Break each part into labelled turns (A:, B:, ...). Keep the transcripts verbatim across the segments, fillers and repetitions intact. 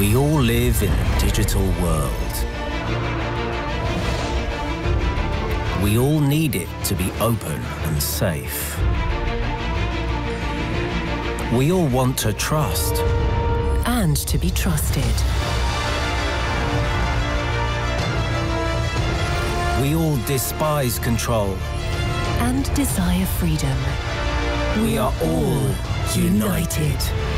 A: We all live in a digital world. We all need it to be open and safe. We all want to trust.
B: And to be trusted.
A: We all despise control.
B: And desire freedom.
A: We are all united.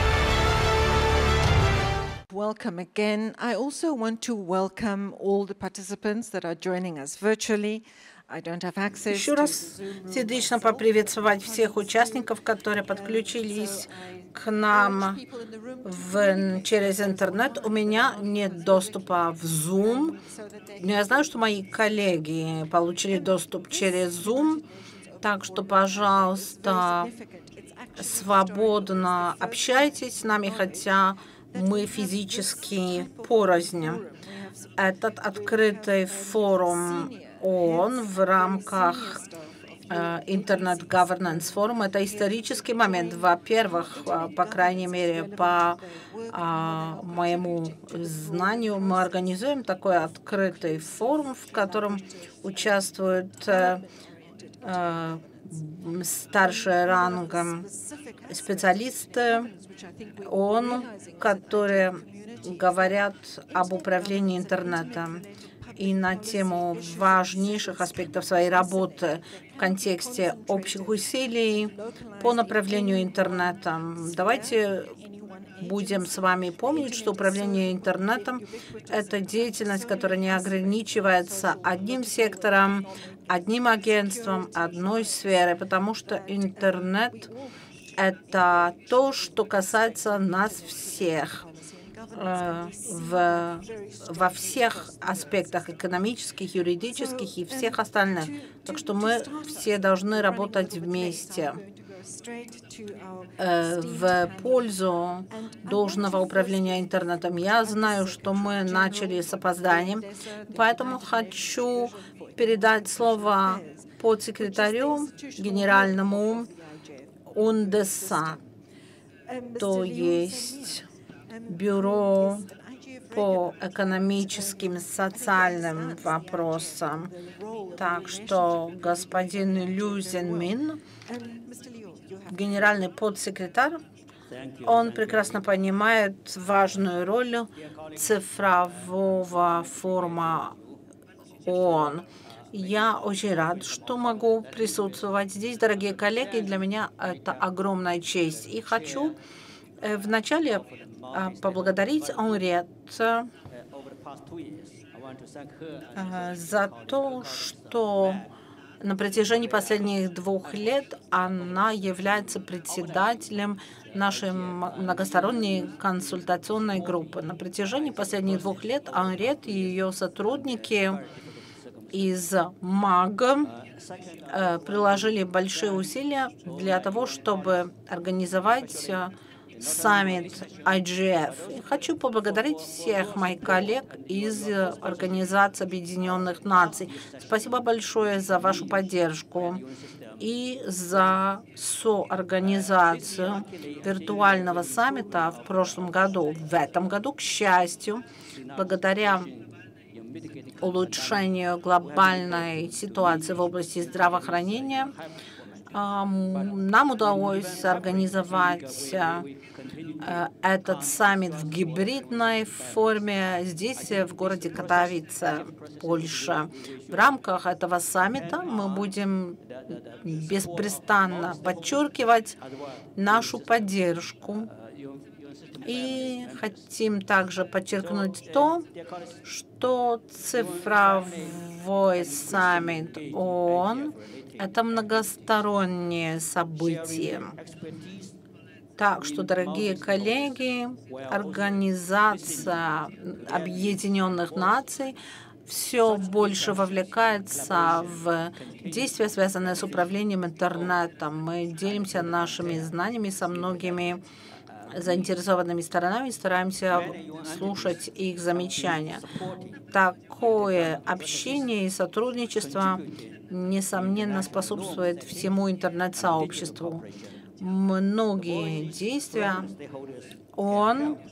C: Welcome again. I also want to welcome all the participants that are joining us virtually. I don't have access
D: Еще раз сердечно поприветствовать всех участников, которые подключились к нам в, через интернет. У меня нет доступа в Zoom, но я знаю, что мои коллеги получили доступ через Zoom, так что, пожалуйста, свободно общайтесь с нами, хотя мы физически порознь. Этот открытый форум ООН в рамках Internet Governance Forum — это исторический момент. Во-первых, по крайней мере, по а, моему знанию, мы организуем такой открытый форум, в котором участвуют а, а, старшие рангом специалисты ООН, которые говорят об управлении интернетом и на тему важнейших аспектов своей работы в контексте общих усилий по направлению интернетом. Давайте будем с вами помнить, что управление интернетом – это деятельность, которая не ограничивается одним сектором, одним агентством, одной сферой, потому что интернет – это то, что касается нас всех. В, во всех аспектах экономических, юридических и всех остальных. Так что мы все должны работать вместе э, в пользу должного управления интернетом. Я знаю, что мы начали с опозданием, поэтому хочу передать слово подсекретарю генеральному УНДСА, то есть Бюро по экономическим и социальным вопросам. Так что господин Лю Зенмин, генеральный подсекретарь, он прекрасно понимает важную роль цифрового форума ООН. Я очень рад, что могу присутствовать здесь, дорогие коллеги. Для меня это огромная честь. И хочу вначале поблагодарить Анриет за то, что на протяжении последних двух лет она является председателем нашей многосторонней консультационной группы. На протяжении последних двух лет Анриет и ее сотрудники из МАГ приложили большие усилия для того, чтобы организовать саммит ай джи эф. И хочу поблагодарить всех моих коллег из Организации Объединенных Наций. Спасибо большое за вашу поддержку и за соорганизацию виртуального саммита в прошлом году. В этом году, к счастью, благодаря улучшению глобальной ситуации в области здравоохранения, нам удалось организовать этот саммит в гибридной форме здесь, в городе Катовице, Польша. В рамках этого саммита мы будем беспрестанно подчеркивать нашу поддержку. И хотим также подчеркнуть то, что цифровой саммит ООН – это многостороннее событие. Так что, дорогие коллеги, Организация Объединенных Наций все больше вовлекается в действия, связанные с управлением интернетом. Мы делимся нашими знаниями со многими заинтересованными сторонами, стараемся слушать их замечания. Такое общение и сотрудничество, несомненно, способствует всему интернет-сообществу. Многие действия ООН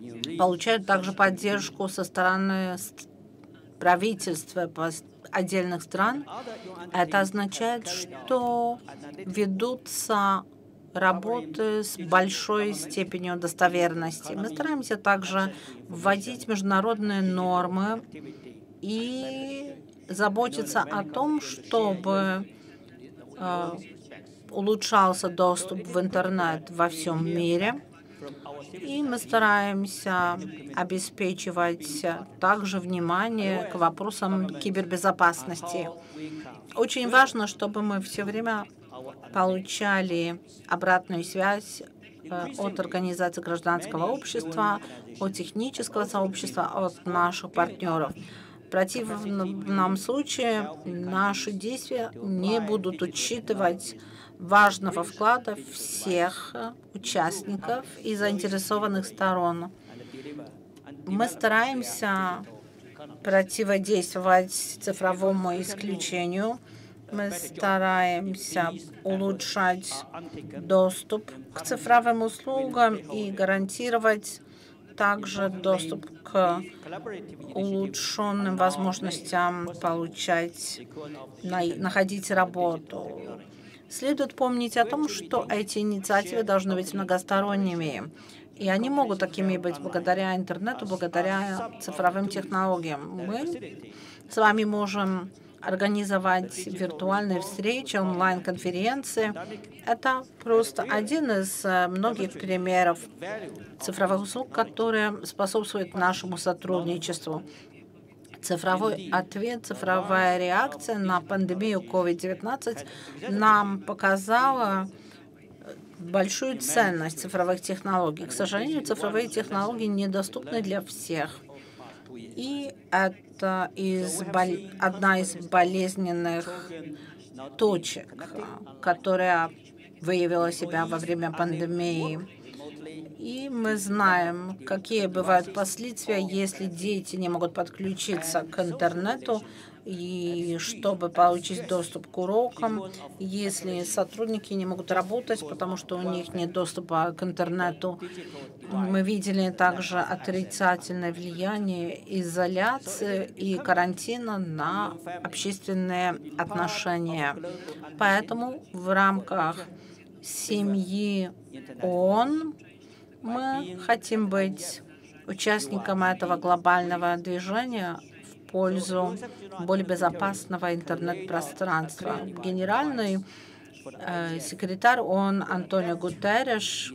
D: получают также поддержку со стороны правительства отдельных стран. Это означает, что ведутся работы с большой степенью достоверности. Мы стараемся также вводить международные нормы и заботиться о том, чтобы э, улучшался доступ в интернет во всем мире. И мы стараемся обеспечивать также внимание к вопросам кибербезопасности. Очень важно, чтобы мы все время получали обратную связь от организаций гражданского общества, от технического сообщества, от наших партнеров. В противном случае наши действия не будут учитывать важного вклада всех участников и заинтересованных сторон. Мы стараемся противодействовать цифровому исключению. Мы стараемся улучшать доступ к цифровым услугам и гарантировать также доступ к улучшенным возможностям получать, находить работу. Следует помнить о том, что эти инициативы должны быть многосторонними, и они могут такими быть благодаря интернету, благодаря цифровым технологиям. Мы с вами можем организовать виртуальные встречи, онлайн-конференции. Это просто один из многих примеров цифровых услуг, которые способствуют нашему сотрудничеству. Цифровой ответ, цифровая реакция на пандемию ковид девятнадцать нам показала большую ценность цифровых технологий. К сожалению, цифровые технологии недоступны для всех. И это из, одна из болезненных точек, которая выявила себя во время пандемии. И мы знаем, какие бывают последствия, если дети не могут подключиться к интернету, и чтобы получить доступ к урокам, если сотрудники не могут работать, потому что у них нет доступа к интернету. Мы видели также отрицательное влияние изоляции и карантина на общественные отношения. Поэтому в рамках семьи ООН мы хотим быть участником этого глобального движения в пользу более безопасного интернет-пространства. Генеральный э, секретарь ООН Антонио Гутерриш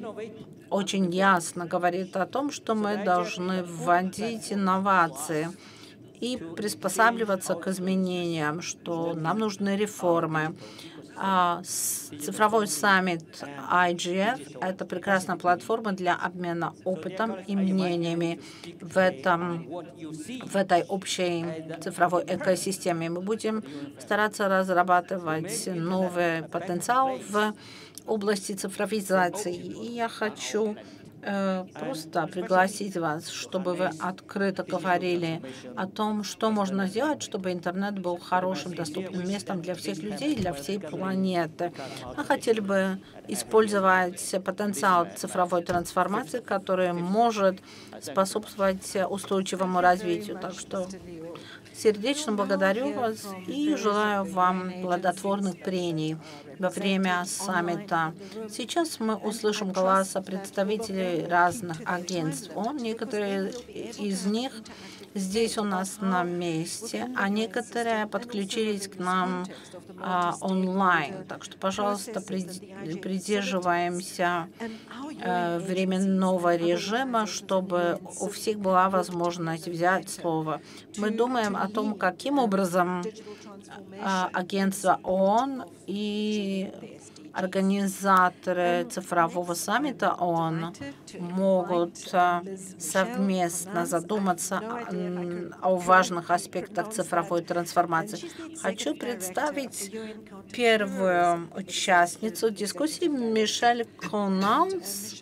D: очень ясно говорит о том, что мы должны вводить инновации и приспосабливаться к изменениям, что нам нужны реформы. А цифровой саммит ай джи эф – это прекрасная платформа для обмена опытом и мнениями в, этом, в этой общей цифровой экосистеме. Мы будем стараться разрабатывать новый потенциал в области цифровизации. И я хочу э, просто пригласить вас, чтобы вы открыто говорили о том, что можно сделать, чтобы интернет был хорошим, доступным местом для всех людей, для всей планеты. Мы хотели бы использовать потенциал цифровой трансформации, который может способствовать устойчивому развитию. Так что сердечно благодарю вас и желаю вам плодотворных прений во время саммита. Сейчас мы услышим голоса представителей разных агентств. Он, некоторые из них здесь у нас на месте, а некоторые подключились к нам а, онлайн. Так что, пожалуйста, придерживаемся а, временного режима, чтобы у всех была возможность взять слово. Мы думаем о том, каким образом а, агентство ООН и организаторы цифрового саммита ООН могут совместно задуматься о важных аспектах цифровой трансформации. Хочу представить первую участницу дискуссии Мишель Конанс,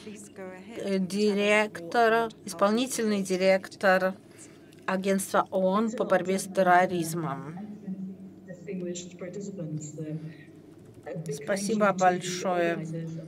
D: директор, исполнительный директор агентства ООН по борьбе с терроризмом. Спасибо большое,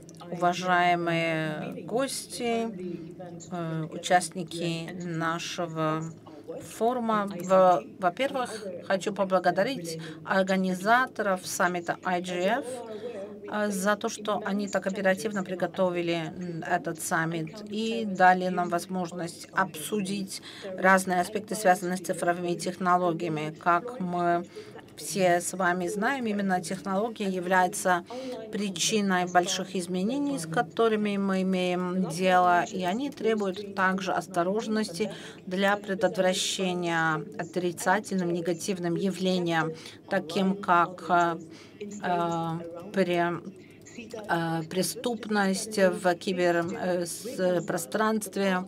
D: уважаемые гости, э, участники нашего форума. Во- Во-первых, хочу поблагодарить организаторов саммита ай джи эф э, за то, что они так оперативно приготовили м, этот саммит и дали нам возможность обсудить разные аспекты, связанные с цифровыми технологиями. Как мы все с вами знаем, именно технология является причиной больших изменений, с которыми мы имеем дело, и они требуют также осторожности для предотвращения отрицательным, негативным явлениям, таким как э, э, при э, преступность в киберпространстве,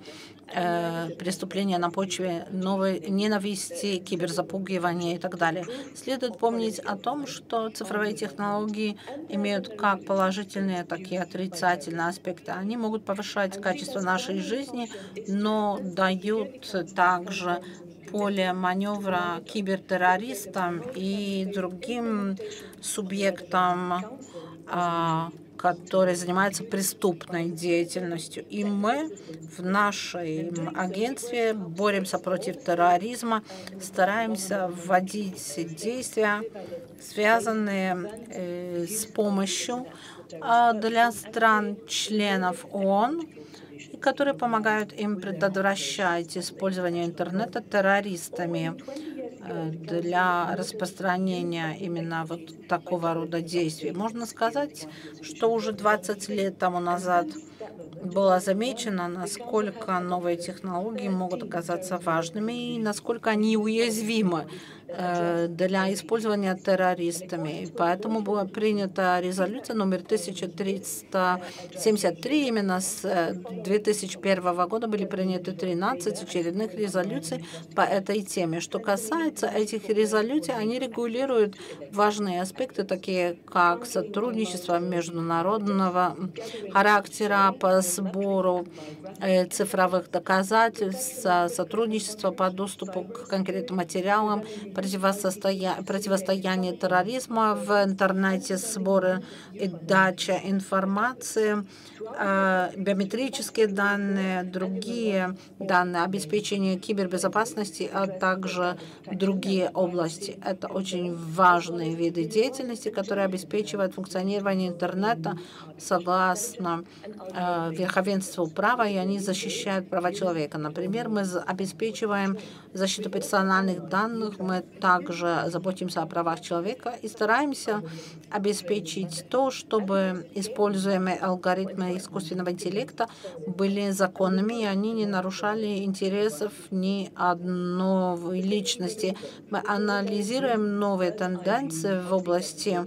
D: э, преступления на почве новой ненависти, киберзапугивания и так далее. Следует помнить о том, что цифровые технологии имеют как положительные, так и отрицательные аспекты. Они могут повышать качество нашей жизни, но дают также поле маневра кибертеррористам и другим субъектам, а, которые занимаются преступной деятельностью. И мы в нашем агентстве боремся против терроризма, стараемся вводить действия, связанные э, с помощью э, для стран-членов ООН, которые помогают им предотвращать использование интернета террористами э, для распространения именно вот такого рода действий. Можно сказать, что уже двадцать лет тому назад было замечено, насколько новые технологии могут оказаться важными и насколько они уязвимы э, для использования террористами. И поэтому была принята резолюция номер тысяча триста семьдесят три. Именно с две тысячи первого года были приняты тринадцать очередных резолюций по этой теме. Что касается этих резолюций, они регулируют важные аспекты, такие как сотрудничество международного характера по сбору э, цифровых доказательств, сотрудничество по доступу к конкретным материалам, противостоя... противостояние терроризма в интернете, сборы и дача информации, э, биометрические данные, другие данные, обеспечение кибербезопасности, а также другие области. Это очень важные виды деятельности, которые обеспечивают функционирование интернета согласно э, верховенству права, и они защищают права человека. Например, мы обеспечиваем защиту персональных данных, мы также заботимся о правах человека и стараемся обеспечить то, чтобы используемые алгоритмы искусственного интеллекта были законными, и они не нарушали интересов ни одной личности. Мы анализируем новые тенденции в области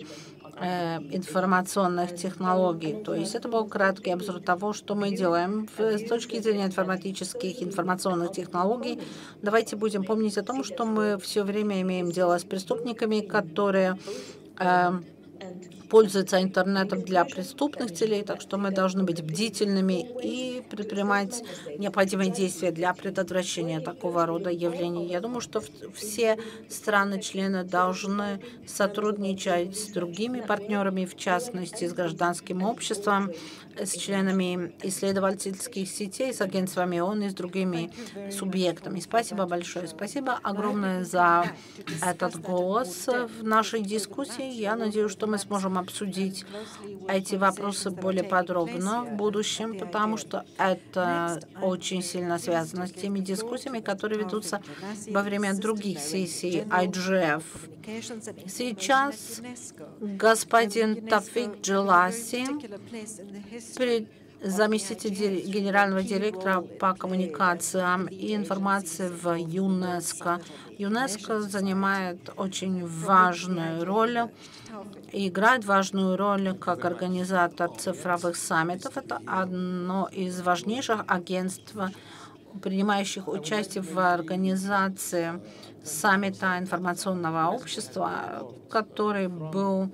D: информационных технологий. То есть это был краткий обзор того, что мы делаем с точки зрения информатических информационных технологий. Давайте будем помнить о том, что мы все время имеем дело с преступниками, которые э, пользуются интернетом для преступных целей, так что мы должны быть бдительными и предпринимать необходимые действия для предотвращения такого рода явлений. Я думаю, что все страны-члены должны сотрудничать с другими партнерами, в частности, с гражданским обществом, с членами исследовательских сетей, с агентствами ООН и с другими субъектами. Спасибо большое. Спасибо огромное за этот голос в нашей дискуссии. Я надеюсь, что мы сможем обсудить эти вопросы более подробно в будущем, потому что это очень сильно связано с теми дискуссиями, которые ведутся во время других сессий ай джи эф. Сейчас господин Тафик Джеласи, заместитель генерального директора по коммуникациям и информации в ЮНЕСКО. ЮНЕСКО занимает очень важную роль и играет важную роль как организатор цифровых саммитов. Это одно из важнейших агентств, принимающих участие в организации саммита информационного общества, который был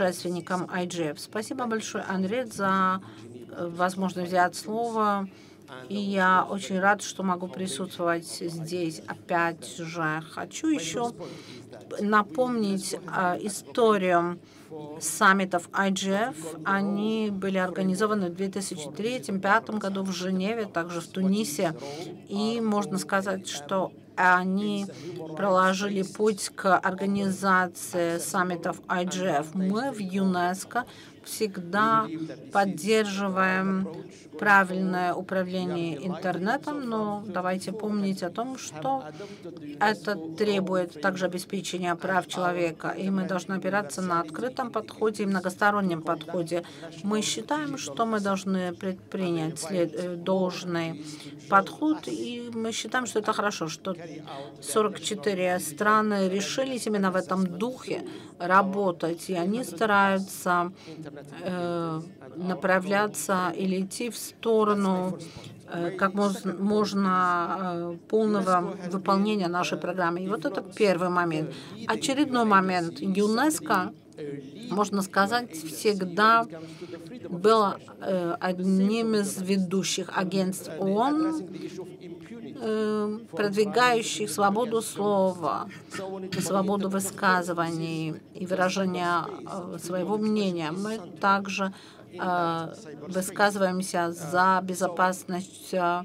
D: предшественником ай джи эф. Спасибо большое, Андрей, за возможность взять слово И я очень рад, что могу присутствовать здесь опять же. Хочу еще напомнить э, историю саммитов ай джи эф. Они были организованы в две тысячи третьем — две тысячи пятом году в Женеве, также в Тунисе. И можно сказать, что они проложили путь к организации саммитов ай джи эф. Мы в ЮНЕСКО всегда поддерживаем правильное управление интернетом, но давайте помнить о том, что это требует также обеспечения прав человека, и мы должны опираться на открытом подходе и многостороннем подходе. Мы считаем, что мы должны предпринять след... должный подход, и мы считаем, что это хорошо, что сорок четыре страны решились именно в этом духе работать, и они стараются э, направляться или идти в сторону э, как можно, можно э, полного выполнения нашей программы. И вот это первый момент. Очередной момент. ЮНЕСКО, можно сказать, всегда было э, одним из ведущих агентств ООН, э, продвигающих свободу слова, свободу высказываний и выражения э, своего мнения. Мы также э, высказываемся за безопасность э,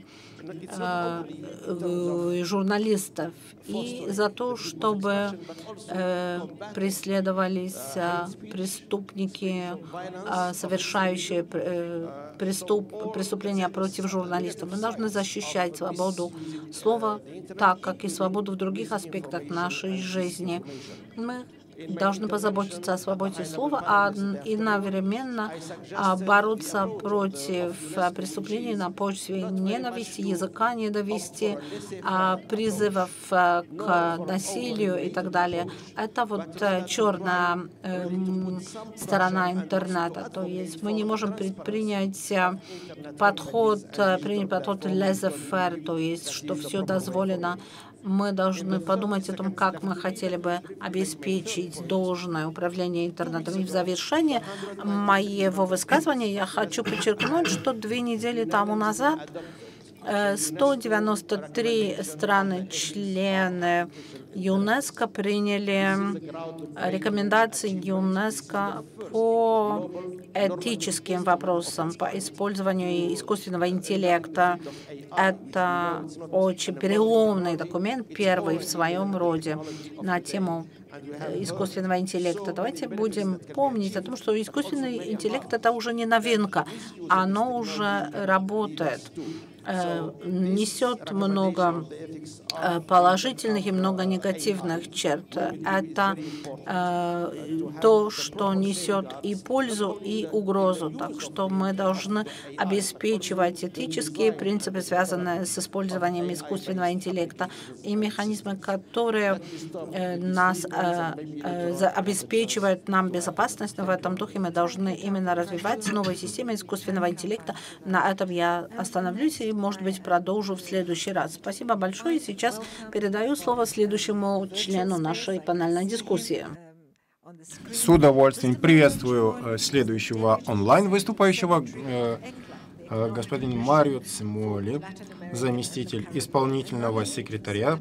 D: э, журналистов и за то, чтобы э, преследовались э, преступники, э, совершающие э, преступ, преступления против журналистов. Мы должны защищать свободу слова, так как и свободу в других аспектах нашей жизни. Мы должны позаботиться о свободе слова, а и одновременно бороться против преступлений на почве ненависти, языка ненависти, призывов к насилию и так далее. Это вот черная сторона интернета. То есть мы не можем предпринять подход, принять подход laissez-faire, то есть что все дозволено. Мы должны подумать о том, как мы хотели бы обеспечить должное управление интернетом. И в завершение моего высказывания я хочу подчеркнуть, что две недели тому назад сто девяносто три страны-члены ЮНЕСКО приняли рекомендации ЮНЕСКО по этическим вопросам, по использованию искусственного интеллекта. Это очень переломный документ, первый в своем роде на тему искусственного интеллекта. Давайте будем помнить о том, что искусственный интеллект — это уже не новинка, оно уже работает, несет много положительных и много негативных черт. Это э, то, что несет и пользу, и угрозу. Так что мы должны обеспечивать этические принципы, связанные с использованием искусственного интеллекта, и механизмы, которые э, нас э, э, обеспечивают нам безопасность. Но в этом духе мы должны именно развивать новые системы искусственного интеллекта. На этом я остановлюсь и, может быть, продолжу в следующий раз. Спасибо большое. И сейчас передаю слово следующему члену нашей панельной дискуссии.
E: С удовольствием приветствую следующего онлайн-выступающего, господин Марио Цимоли, заместитель исполнительного секретаря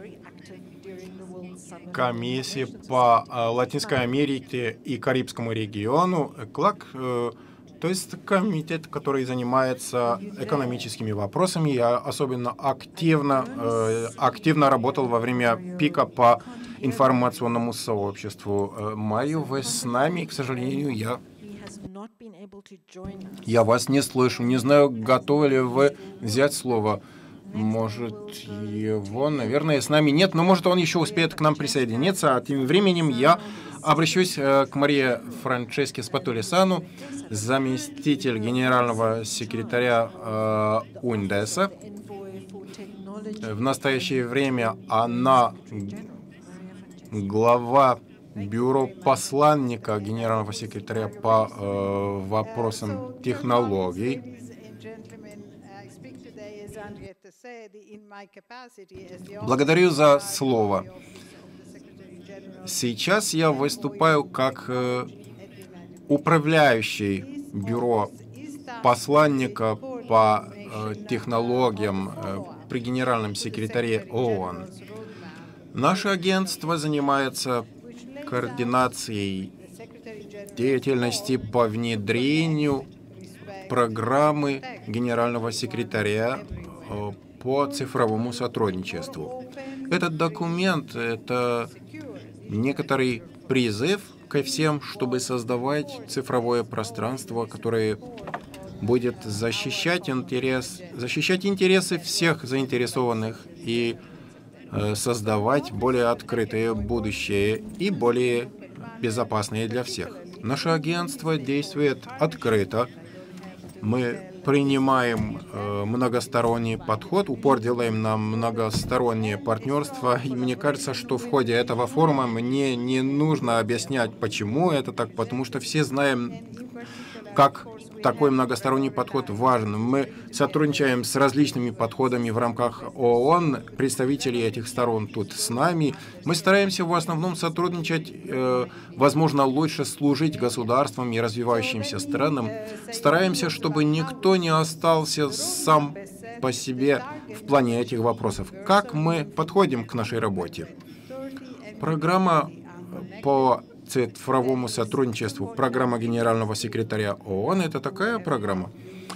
E: Комиссии по Латинской Америке и Карибскому региону, КЛАК, то есть комитет, который занимается экономическими вопросами. Я особенно активно, э, активно работал во время пика по информационному сообществу. Марио, вы с нами, к сожалению, я, я вас не слышу. Не знаю, готовы ли вы взять слово. Может, его, наверное, с нами нет, но может он еще успеет к нам присоединиться. А тем временем я обращусь к Марии Франческе Спатулисану, заместитель генерального секретаря э, УНДЕСа. В настоящее время она глава бюро посланника генерального секретаря по э, вопросам технологий. Благодарю за слово. Сейчас я выступаю как э, управляющий бюро посланника по э, технологиям э, при генеральном секретаре ООН. Наше агентство занимается координацией деятельности по внедрению программы генерального секретаря э, по цифровому сотрудничеству. Этот документ — это некоторый призыв ко всем, чтобы создавать цифровое пространство, которое будет защищать, интерес, защищать интересы всех заинтересованных и э, создавать более открытое будущее и более безопасное для всех. Наше агентство действует открыто. Мы принимаем э, многосторонний подход, упор делаем на многостороннее партнерство. И мне кажется, что в ходе этого форума мне не нужно объяснять, почему это так, потому что все знаем, как такой многосторонний подход важен. Мы сотрудничаем с различными подходами в рамках ООН, представители этих сторон тут с нами. Мы стараемся в основном сотрудничать, э, возможно, лучше служить государствам и развивающимся странам. Стараемся, чтобы никто не остался сам по себе в плане этих вопросов. Как мы подходим к нашей работе? Программа по цифровому сотрудничеству, программа генерального секретаря ООН — это такая программа,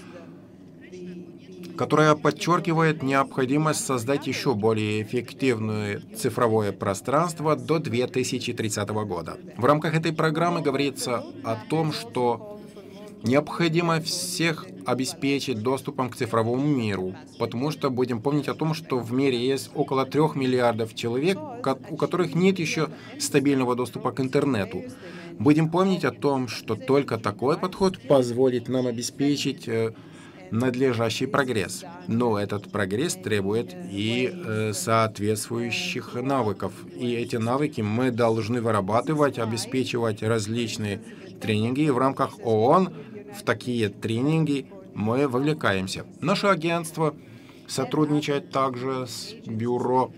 E: которая подчеркивает необходимость создать еще более эффективное цифровое пространство до две тысячи тридцатого года. В рамках этой программы говорится о том, что необходимо всех обеспечить доступом к цифровому миру, потому что будем помнить о том, что в мире есть около трех миллиардов человек, у которых нет еще стабильного доступа к интернету. Будем помнить о том, что только такой подход позволит нам обеспечить э, надлежащий прогресс. Но этот прогресс требует и э, соответствующих навыков. И эти навыки мы должны вырабатывать, обеспечивать различные тренинги. И в рамках ООН в такие тренинги мы вовлекаемся. Наше агентство сотрудничает также с бюро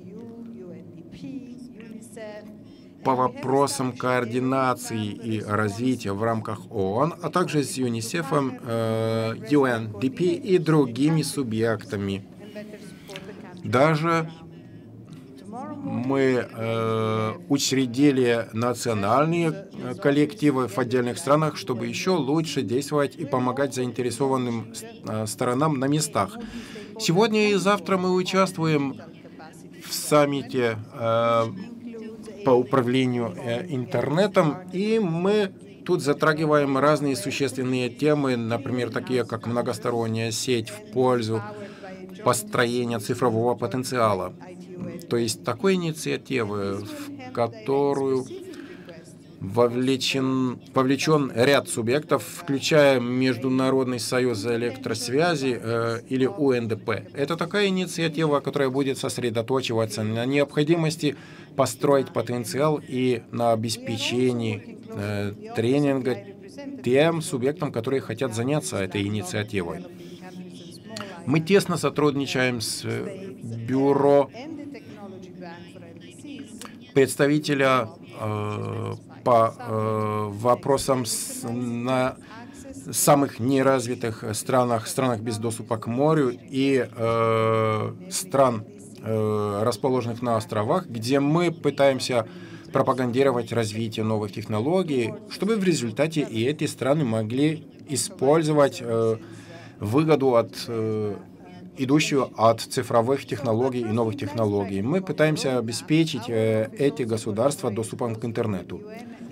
E: по вопросам координации и развития в рамках ООН, а также с ЮНИСЕФ, э, ю эн ди пи и другими субъектами. Даже мы э, учредили национальные коллективы в отдельных странах, чтобы еще лучше действовать и помогать заинтересованным э, сторонам на местах. Сегодня и завтра мы участвуем в саммите э, по управлению э, интернетом, и мы тут затрагиваем разные существенные темы, например, такие как многосторонняя сеть в пользу построения цифрового потенциала. То есть такой инициативы, в которую вовлечен, вовлечен ряд субъектов, включая Международный союз электросвязи э, или У Эн Дэ Пэ. Это такая инициатива, которая будет сосредоточиваться на необходимости построить потенциал и на обеспечении э, тренинга тем субъектам, которые хотят заняться этой инициативой. Мы тесно сотрудничаем с бюро представителя э, по э, вопросам с, на самых неразвитых странах, странах без доступа к морю и э, стран, э, расположенных на островах, где мы пытаемся пропагандировать развитие новых технологий, чтобы в результате и эти страны могли использовать э, выгоду от э, идущую от цифровых технологий и новых технологий. Мы пытаемся обеспечить э, эти государства доступом к интернету.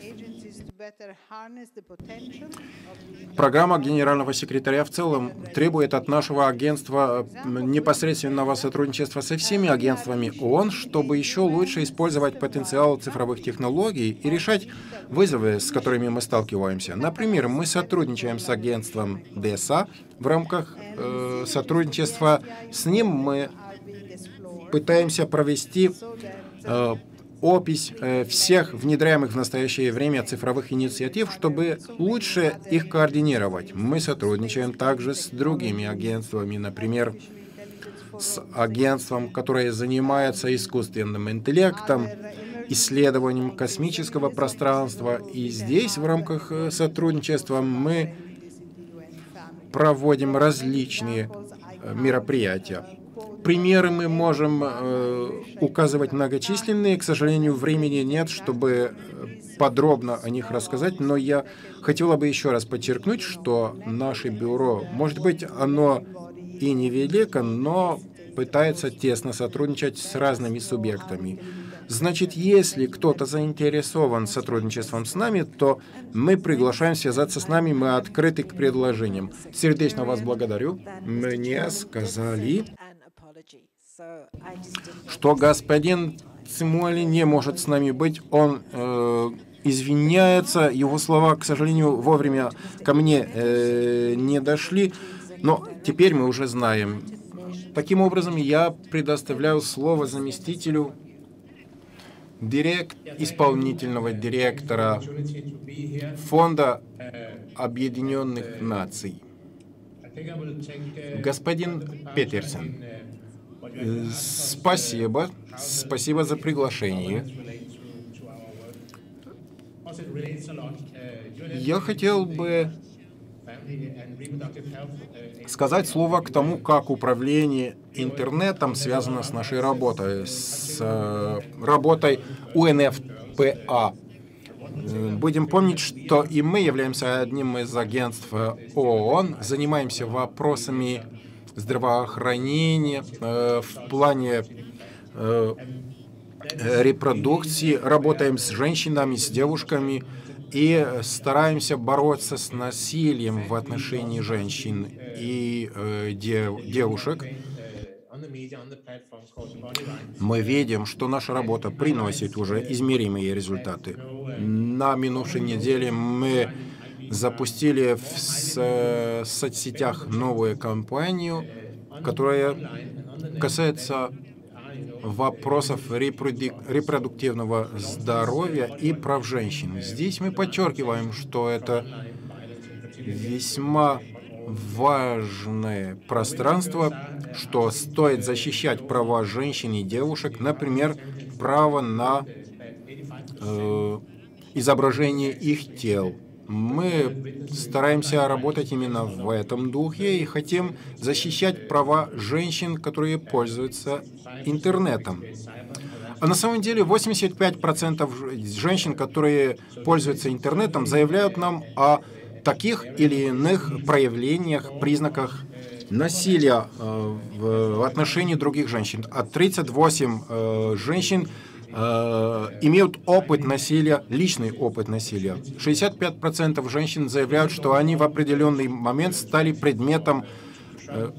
E: Программа генерального секретаря в целом требует от нашего агентства непосредственного сотрудничества со всеми агентствами ООН, чтобы еще лучше использовать потенциал цифровых технологий и решать вызовы, с которыми мы сталкиваемся. Например, мы сотрудничаем с агентством Дэ Эс А. В рамках э, сотрудничества с ним мы пытаемся провести э, опись э, всех внедряемых в настоящее время цифровых инициатив, чтобы лучше их координировать. Мы сотрудничаем также с другими агентствами, например, с агентством, которое занимается искусственным интеллектом, исследованием космического пространства. И здесь в рамках сотрудничества мы проводим различные мероприятия. Примеры мы можем э, указывать многочисленные. К сожалению, времени нет, чтобы подробно о них рассказать, но я хотела бы еще раз подчеркнуть, что наше бюро, может быть, оно и невелико, но пытается тесно сотрудничать с разными субъектами. Значит, если кто-то заинтересован сотрудничеством с нами, то мы приглашаем связаться с нами, мы открыты к предложениям. Сердечно вас благодарю. Мне сказали, что господин Цимуали не может с нами быть. Он э, извиняется, его слова, к сожалению, вовремя ко мне э, не дошли, но теперь мы уже знаем. Таким образом, я предоставляю слово заместителю директ, исполнительного директора Фонда Объединенных Наций. Господин Петерсон, спасибо, спасибо за приглашение. Я хотел бы сказать слово к тому, как управление интернетом связано с нашей работой, с э, работой У Эн Эф Пэ А. Будем помнить, что и мы являемся одним из агентств ООН, занимаемся вопросами здравоохранения э, в плане э, репродукции, работаем с женщинами, с девушками и стараемся бороться с насилием в отношении женщин и э, дев, девушек. Мы видим, что наша работа приносит уже измеримые результаты. На минувшей неделе мы запустили в с, соцсетях новую кампанию, которая касается вопросов репродуктивного здоровья и прав женщин. Здесь мы подчеркиваем, что это весьма важное пространство, что стоит защищать права женщин и девушек, например, право на э, изображение их тел. Мы стараемся работать именно в этом духе и хотим защищать права женщин, которые пользуются интернетом. А на самом деле восемьдесят пять процентов женщин, которые пользуются интернетом, заявляют нам о таких или иных проявлениях, признаках насилия э, в отношении других женщин. А тридцать восемь э, женщин э, имеют опыт насилия, личный опыт насилия. шестьдесят пять процентов женщин заявляют, что они в определенный момент стали предметом э,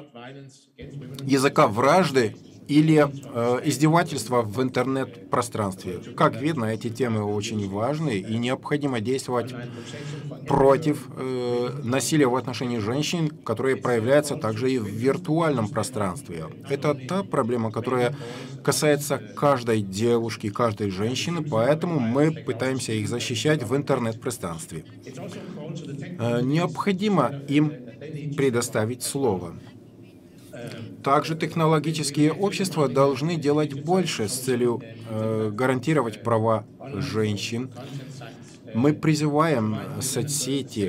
E: языка вражды или э, издевательства в интернет-пространстве. Как видно, эти темы очень важны, и необходимо действовать против э, насилия в отношении женщин, которое проявляется также и в виртуальном пространстве. Это та проблема, которая касается каждой девушки, каждой женщины, поэтому мы пытаемся их защищать в интернет-пространстве. Э, необходимо им предоставить слово. Также технологические общества должны делать больше с целью э, гарантировать права женщин. Мы призываем соцсети,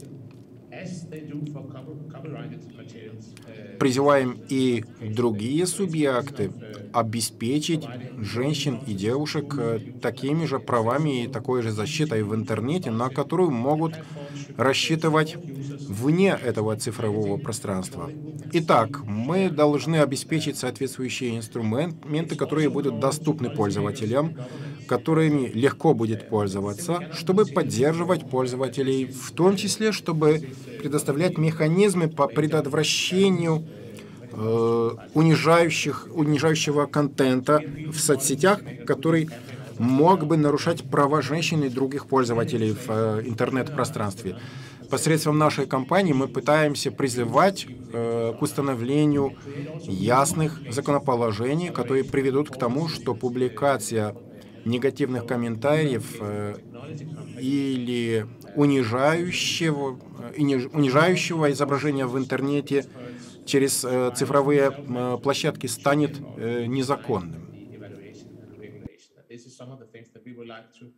E: призываем и другие субъекты обеспечить женщин и девушек такими же правами и такой же защитой в интернете, на которую могут рассчитывать вне этого цифрового пространства. Итак, мы должны обеспечить соответствующие инструменты, которые будут доступны пользователям, которыми легко будет пользоваться, чтобы поддерживать пользователей, в том числе, чтобы предоставлять механизмы по предотвращению э, унижающих, унижающего контента в соцсетях, который мог бы нарушать права женщин и других пользователей в э, интернет-пространстве. Посредством нашей кампании мы пытаемся призывать э, к установлению ясных законоположений, которые приведут к тому, что публикация негативных комментариев э, или унижающего, э, унижающего изображения в интернете через э, цифровые э, площадки станет э, незаконным.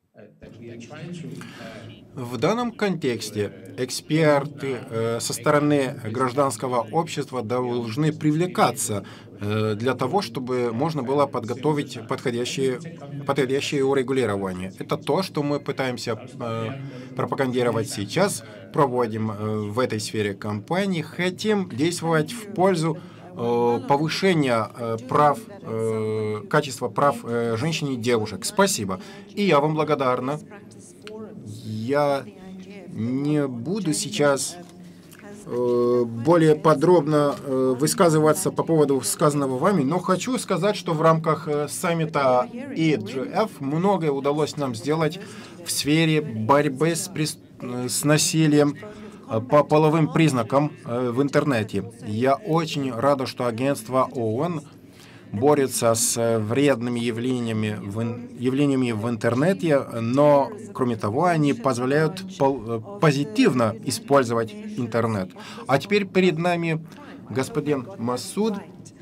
E: В данном контексте эксперты э, со стороны гражданского общества должны привлекаться э, для того, чтобы можно было подготовить подходящее, подходящее урегулирование. Это то, что мы пытаемся э, пропагандировать сейчас, проводим э, в этой сфере кампании, хотим действовать в пользу э, повышения э, прав, э, качества прав э, женщин и девушек. Спасибо. И я вам благодарна. Я не буду сейчас э, более подробно э, высказываться по поводу сказанного вами, но хочу сказать, что в рамках э, саммита и джи эф многое удалось нам сделать в сфере борьбы с, прес... с насилием э, по половым признакам э, в интернете. Я очень рада, что агентство ООН борется с вредными явлениями в, явлениями в интернете, но, кроме того, они позволяют позитивно использовать интернет. А теперь перед нами господин Масуд,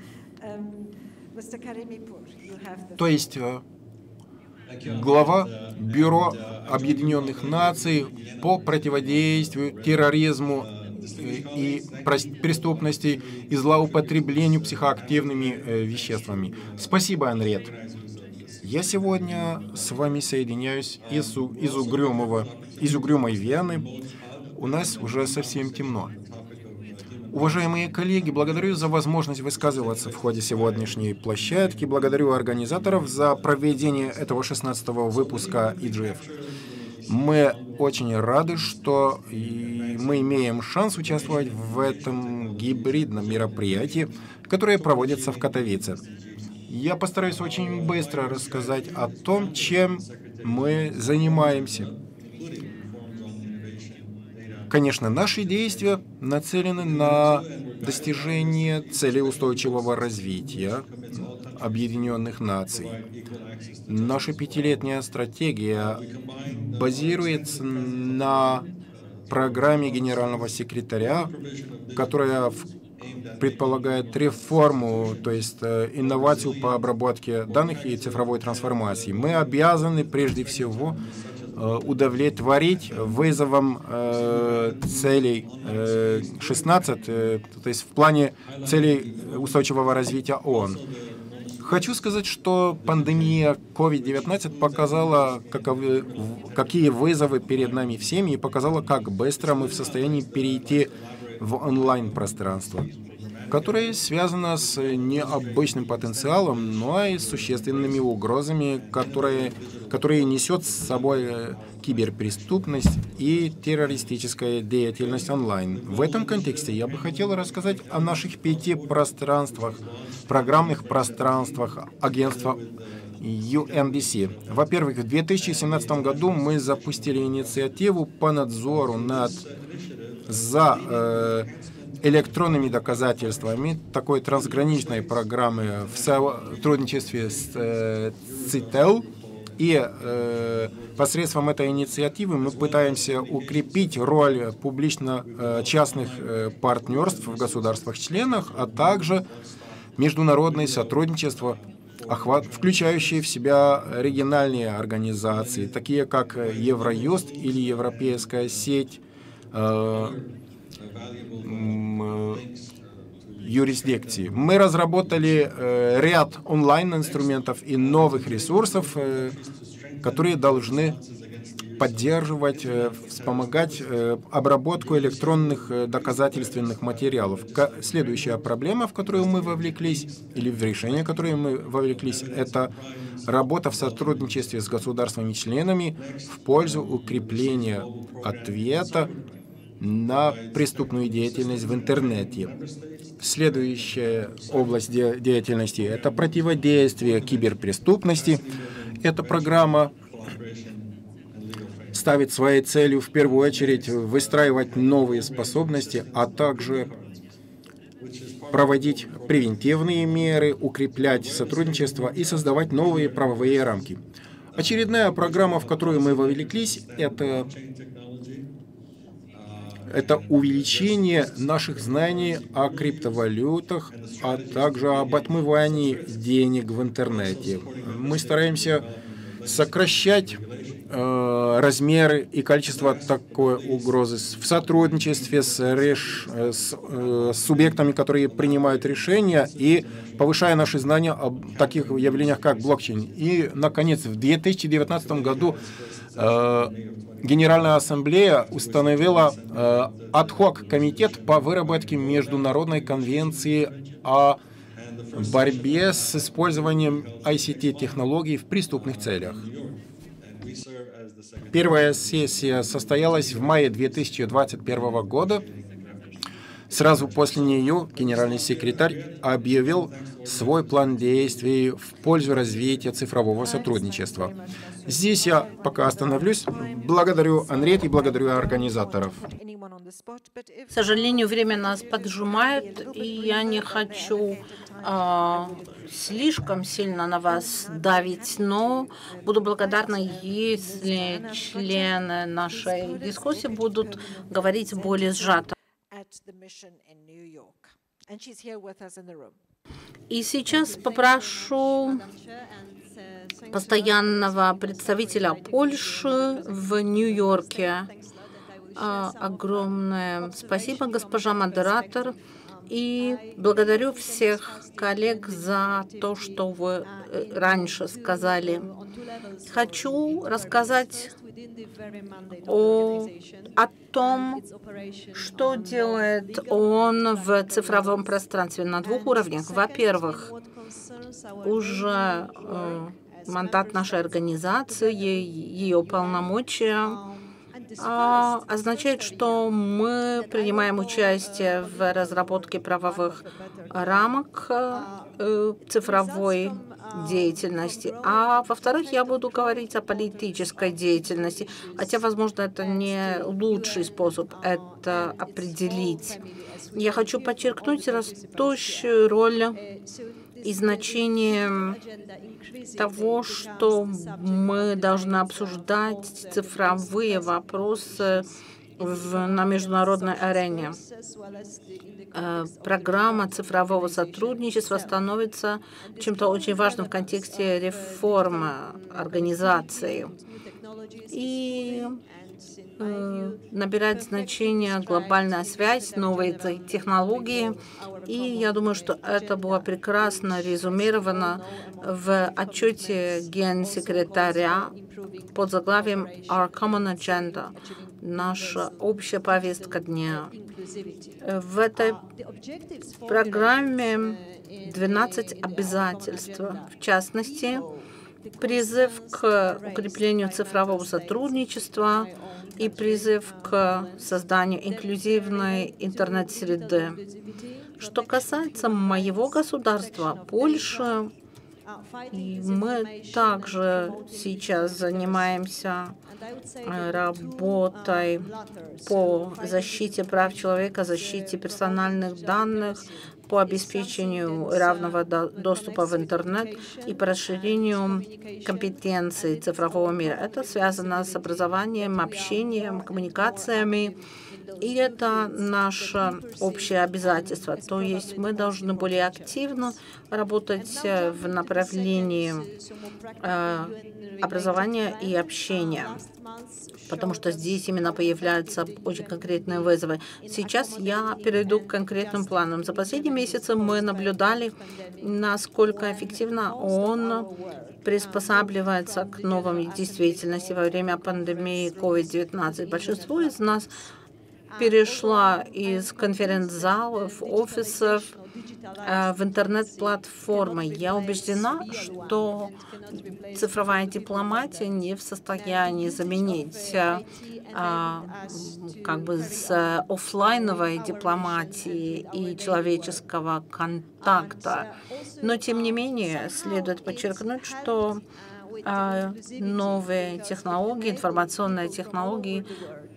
E: то есть глава Бюро Объединенных Наций по противодействию терроризму и преступности и злоупотреблению психоактивными э, веществами. Спасибо, Анрет. Я сегодня с вами соединяюсь из, из, угрюмого, из угрюмой Вены. У нас уже совсем темно. Уважаемые коллеги, благодарю за возможность высказываться в ходе сегодняшней площадки. Благодарю организаторов за проведение этого шестнадцатого выпуска и джи эф. Мы очень рады, что мы имеем шанс участвовать в этом гибридном мероприятии, которое проводится в Катовице. Я постараюсь очень быстро рассказать о том, чем мы занимаемся. Конечно, наши действия нацелены на достижение целей устойчивого развития Объединенных Наций. Наша пятилетняя стратегия базируется на программе генерального секретаря, которая предполагает реформу, то есть инновацию по обработке данных и цифровой трансформации. Мы обязаны прежде всего удовлетворить вызовам э, целей э, шестнадцать, э, то есть в плане целей устойчивого развития ООН. Хочу сказать, что пандемия ковид девятнадцать показала, каковы, какие вызовы перед нами всеми, и показала, как быстро мы в состоянии перейти в онлайн-пространство, которое связано с необычным потенциалом, но и с существенными угрозами, которые, которые несет с собой киберпреступность и террористическая деятельность онлайн. В этом контексте я бы хотел рассказать о наших пяти пространствах, программных пространствах агентства ю эн ди си. Во-первых, в две тысячи семнадцатом году мы запустили инициативу по надзору над за э, электронными доказательствами такой трансграничной программы в сотрудничестве с э, ЦИТЕЛ. И э, посредством этой инициативы мы пытаемся укрепить роль публично-частных э, партнерств в государствах-членах, а также международное сотрудничество, охват, включающее в себя региональные организации, такие как Евроюст или Европейская сеть э, э, юрисдикции. Мы разработали э, ряд онлайн-инструментов и новых ресурсов, э, которые должны поддерживать, э, вспомогать э, обработку электронных э, доказательственных материалов. К следующая проблема, в которую мы вовлеклись, или в решение, в которое мы вовлеклись, это работа в сотрудничестве с государствами-членами в пользу укрепления ответа на преступную деятельность в интернете. Следующая область де деятельности – это противодействие киберпреступности. Эта программа ставит своей целью в первую очередь выстраивать новые способности, а также проводить превентивные меры, укреплять сотрудничество и создавать новые правовые рамки. Очередная программа, в которую мы вовлеклись, это Это увеличение наших знаний о криптовалютах, а также об отмывании денег в интернете. Мы стараемся сокращать э, размер и количество такой угрозы в сотрудничестве с, реш, с, э, с субъектами, которые принимают решения, и повышая наши знания об таких явлениях, как блокчейн. И, наконец, в две тысячи девятнадцатом году э, Генеральная Ассамблея установила э, ад-хок комитет по выработке международной конвенции о борьбе с использованием ай си ти-технологий в преступных целях. Первая сессия состоялась в мае две тысячи двадцать первого года. Сразу после нее генеральный секретарь объявил свой план действий в пользу развития цифрового сотрудничества. Здесь я пока остановлюсь. Благодарю Анрет и благодарю организаторов.
D: К сожалению, время нас поджимает, и я не хочу э, слишком сильно на вас давить, но буду благодарна, если члены нашей дискуссии будут говорить более сжато. И сейчас попрошу постоянного представителя Польши в Нью-Йорке. Огромное спасибо, госпожа модератор, и благодарю всех коллег за то, что вы раньше сказали. Хочу рассказать о, о том, что делает ООН в цифровом пространстве на двух уровнях. Во-первых, уже э, мандат нашей организации, ее полномочия а, означает, что мы принимаем участие в разработке правовых рамок э, цифровой деятельности. А во-вторых, я буду говорить о политической деятельности, хотя, возможно, это не лучший способ это определить. Я хочу подчеркнуть растущую роль и значение того, что мы должны обсуждать цифровые вопросы в, на международной арене. Программа цифрового сотрудничества становится чем-то очень важным в контексте реформы организации. И э, набирает значение глобальная связь, новые технологии. И я думаю, что это было прекрасно резюмировано в отчете генсекретаря под заглавием «Our Common Agenda» — наша общая повестка дня. В этой программе двенадцать обязательств, в частности, призыв к укреплению цифрового сотрудничества и призыв к созданию инклюзивной интернет-среды. Что касается моего государства, Польши, мы также сейчас занимаемся работой по защите прав человека, защите персональных данных, по обеспечению равного доступа в интернет и по расширению компетенций цифрового мира. Это связано с образованием, общением, коммуникациями. И это наше общее обязательство. То есть мы должны более активно работать в направлении э, образования и общения, потому что здесь именно появляются очень конкретные вызовы. Сейчас я перейду к конкретным планам. За последние месяцы мы наблюдали, насколько эффективно ООН приспосабливается к новым действительности во время пандемии ковид девятнадцать. Большинство из нас перешла из конференц-залов, офисов в интернет-платформы. Я убеждена, что цифровая дипломатия не в состоянии заменить а, как бы с офлайновой дипломатии и человеческого контакта. Но, тем не менее, следует подчеркнуть, что а, новые технологии, информационные технологии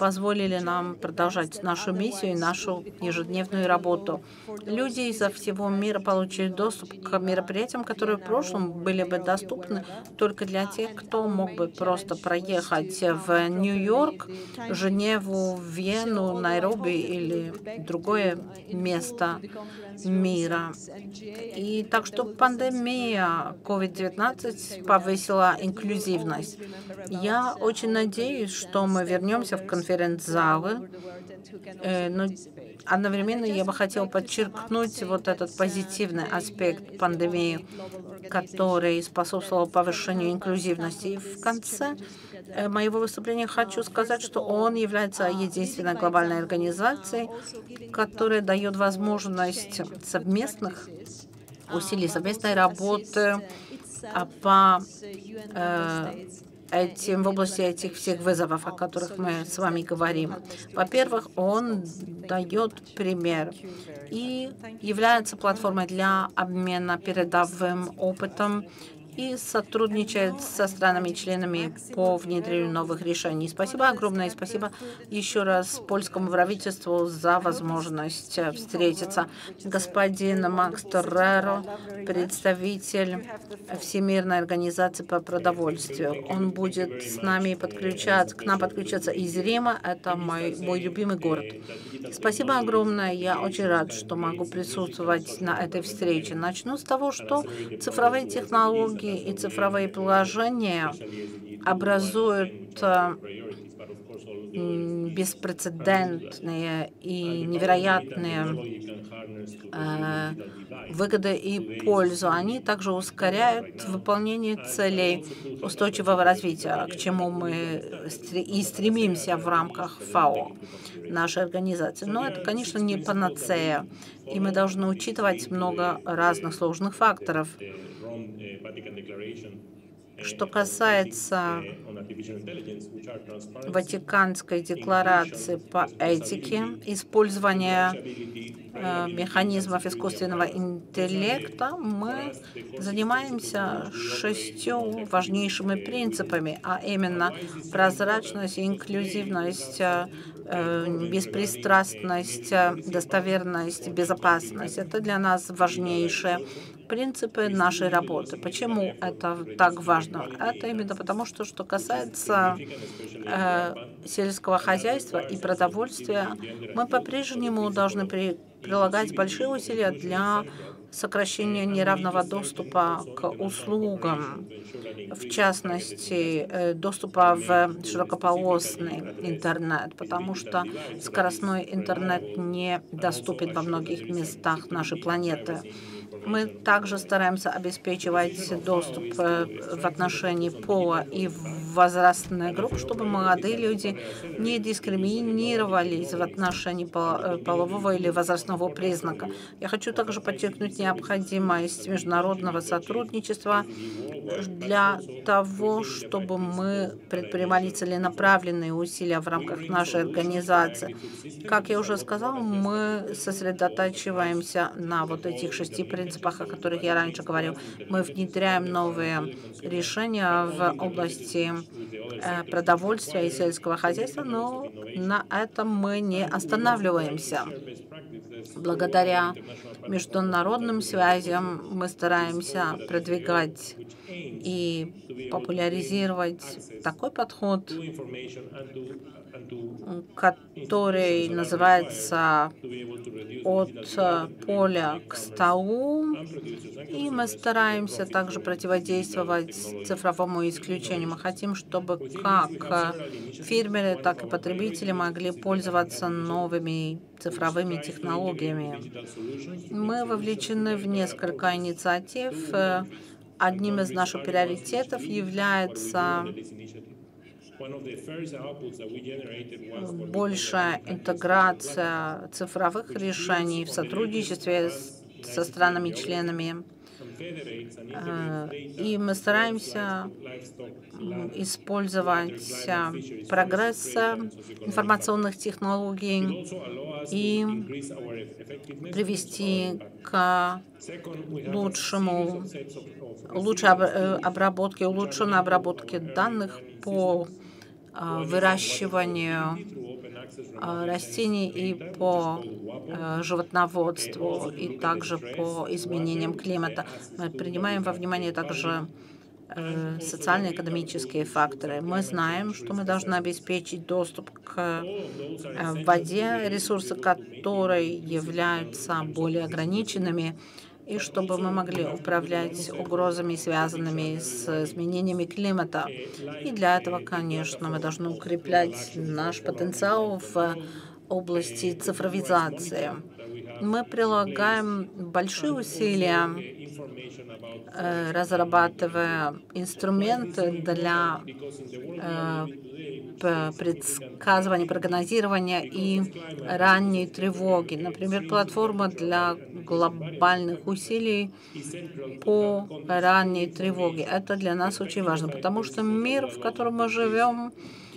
D: позволили нам продолжать нашу миссию и нашу ежедневную работу. Люди изо всего мира получили доступ к мероприятиям, которые в прошлом были бы доступны только для тех, кто мог бы просто проехать в Нью-Йорк, Женеву, Вену, Найроби или другое место мира. И так что пандемия ковид девятнадцать повысила инклюзивность. Я очень надеюсь, что мы вернемся в конференц-залы, но одновременно я бы хотела подчеркнуть вот этот позитивный аспект пандемии, который способствовал повышению инклюзивности. И в конце моего выступления хочу сказать, что ООН является единственной глобальной организацией, которая дает возможность совместных усилий, совместной работы по э, этим, в области этих всех вызовов, о которых мы с вами говорим. Во-первых, он дает пример и является платформой для обмена передовым опытом и сотрудничает со странами-членами по внедрению новых решений. Спасибо огромное, и спасибо еще раз польскому правительству за возможность встретиться. Господин Макс Торреро, представитель Всемирной организации по продовольствию. Он будет с нами подключаться, к нам подключаться из Рима. Это мой, мой любимый город. Спасибо огромное. Я очень рад, что могу присутствовать на этой встрече. Начну с того, что цифровые технологии и цифровые приложения образуют беспрецедентные и невероятные э, выгоды и пользу. Они также ускоряют выполнение целей устойчивого развития, к чему мы и стремимся в рамках ФАО, нашей организации. Но это, конечно, не панацея, и мы должны учитывать много разных сложных факторов. Что касается Ватиканской декларации по этике, использования э, механизмов искусственного интеллекта, мы занимаемся шестью важнейшими принципами, а именно прозрачность, инклюзивность, э, беспристрастность, достоверность, безопасность. Это для нас важнейшие принципы нашей работы. Почему это так важно? Это именно потому, что, что касается э, сельского хозяйства и продовольствия, мы по-прежнему должны при, прилагать большие усилия для сокращения неравного доступа к услугам, в частности, э, доступа в широкополосный интернет, потому что скоростной интернет недоступен во многих местах нашей планеты. Мы также стараемся обеспечивать доступ в отношении пола и возрастных групп, чтобы молодые люди не дискриминировались в отношении полового или возрастного признака. Я хочу также подчеркнуть необходимость международного сотрудничества для того, чтобы мы предпринимали целенаправленные усилия в рамках нашей организации. Как я уже сказала, мы сосредотачиваемся на вот этих шести принципах, о которых я раньше говорил. Мы внедряем новые решения в области продовольствия и сельского хозяйства, но на этом мы не останавливаемся. Благодаря международным связям мы стараемся продвигать и популяризировать такой подход, который называется «От поля к столу», и мы стараемся также противодействовать цифровому исключению. Мы хотим, чтобы как фермеры, так и потребители могли пользоваться новыми цифровыми технологиями. Мы вовлечены в несколько инициатив. Одним из наших приоритетов является большая интеграция цифровых решений в сотрудничестве с, со странами-членами. И мы стараемся использовать прогресс информационных технологий и привести к лучшему, лучшей обработке, улучшенной обработке данных по выращиванию растений и по животноводству, и также по изменениям климата. Мы принимаем во внимание также социально-экономические факторы. Мы знаем, что мы должны обеспечить доступ к воде, ресурсы которой являются более ограниченными, и чтобы мы могли управлять угрозами, связанными с изменениями климата. И для этого, конечно, мы должны укреплять наш потенциал в области цифровизации. Мы прилагаем большие усилия, разрабатывая инструменты для предсказывания, прогнозирования и ранней тревоги. Например, платформа для глобальных усилий по ранней тревоге. Это для нас очень важно, потому что мир, в котором мы живем,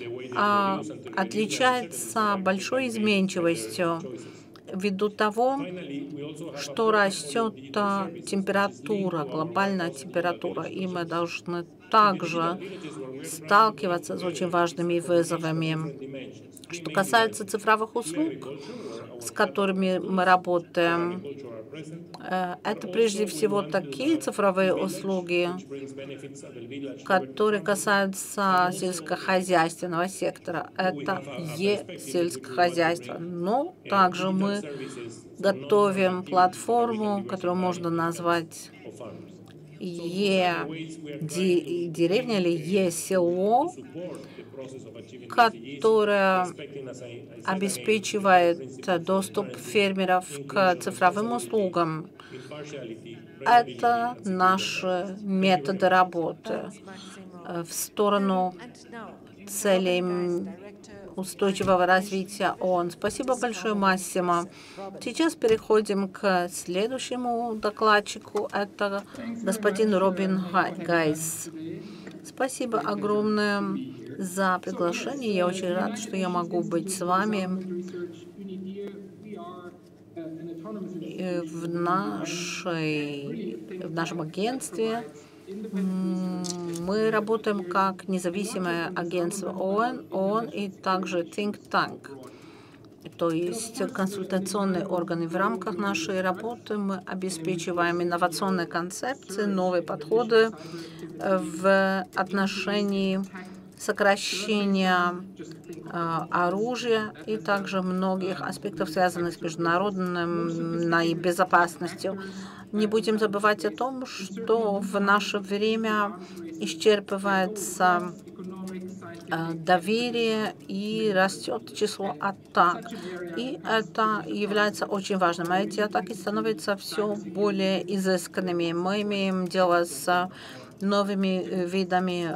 D: отличается большой изменчивостью ввиду того, что растет температура, глобальная температура, и мы должны также сталкиваться с очень важными вызовами. Что касается цифровых услуг, с которыми мы работаем, это прежде всего такие цифровые услуги, которые касаются сельскохозяйственного сектора. Это е-сельскохозяйство. Но также мы готовим платформу, которую можно назвать е-деревня или е-село, которая обеспечивает доступ фермеров к цифровым услугам. Это наши методы работы в сторону целей устойчивого развития ООН. Спасибо большое, Массимо. Сейчас переходим к следующему докладчику. Это господин Робин Гайс. Спасибо огромное за приглашение. Я очень рад, что я могу быть с вами в, нашей, в нашем агентстве. Мы работаем как независимое агентство ООН, ООН и также think tank, то есть консультационные органы. В рамках нашей работы мы обеспечиваем инновационные концепции, новые подходы в отношении сокращения э, оружия и также многих аспектов, связанных с международной безопасностью. Не будем забывать о том, что в наше время исчерпывается э, доверие и растет число атак. И это является очень важным. А эти атаки становятся все более изысканными. Мы имеем дело с новыми видами